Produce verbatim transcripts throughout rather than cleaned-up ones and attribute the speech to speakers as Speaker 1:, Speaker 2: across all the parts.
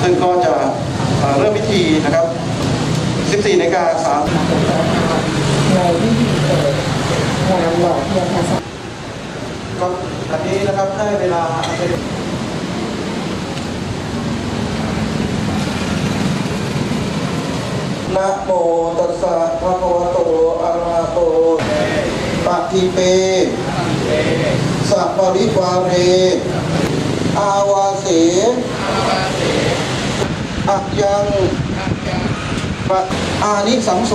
Speaker 1: ซึ่งก็จะเริ่มพิธีนะครับสิบสี่นาฬิกาสามสิบ
Speaker 2: ในพิธีเปิดงานหล่อเทียนพรรษา
Speaker 1: ก็อันนี้นะครับได้เวลานะโมตัสสะภะคะวะโตอะระหะโตปะทิเปสัพพะริวาเรอาวาเสอักยังปะอานิสังโส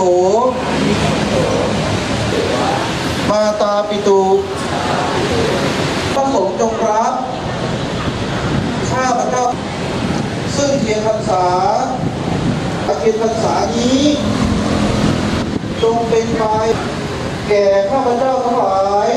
Speaker 1: มาตาปิตุพระสงฆ์จงรับข้าพเจ้าซึ่งเทียนพรรษาเทียนพรรษานี้จงเป็นไปแก่ข้าพเจ้าทั้งหลาย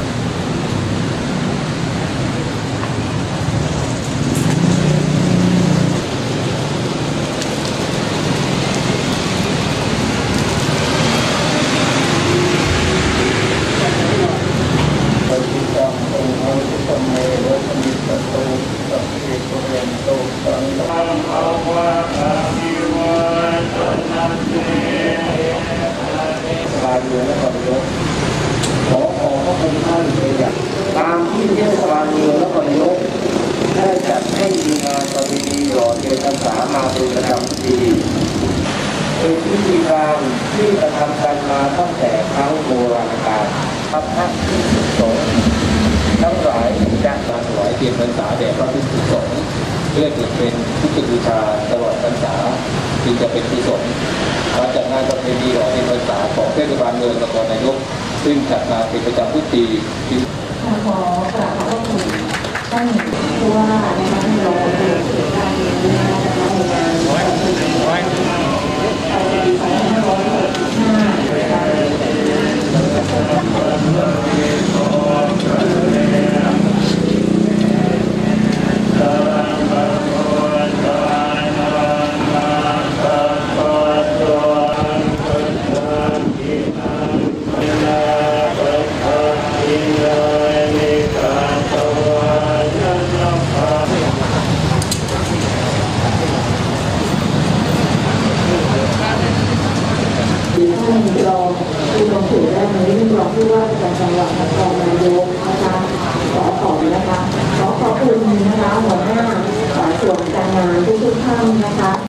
Speaker 1: การเมืองและความยกขอขอบพระคุณท่านเป็นอย่างตามที่เทศบาลเมืองและความยกได้จัดให้มีงานประเพณีหล่อเทียนพรรษามาเป็นประจำทุกปีเป็นพิธีการที่กระทำกันมาตั้งแต่ครั้งโบราณกาลพระพุทธสงฆ์ทั้งหลายจะมาถวายเทียนพรรษาแด่พระภิกษุสงฆ์เพื่อจะเป็นพุทธบูชาตลอดพรรษาจึงจะเป็นกุศลการจัดงานประเพณีหล่อเทียนพรรษาของเทศบาลเมืองนครนายกซึ่งจัดมาเป็นประจำทุกปี
Speaker 2: ขอกราบขอบคุณท่านผู้ว่านะคะที่เราเป็นเกียรติการนี้นะคะในงานประเพณีประจำปีสองพันห้าร้อยหกสิบห้าท่านรองผู้ลงถือได้ในเรื่องรองผู้ว่าราชการจังหวัดนครนายกนะคะขอขอบนะคะขอขอบคุณนะคะหัวหน้าส่วนการงานทุกๆท่านนะคะ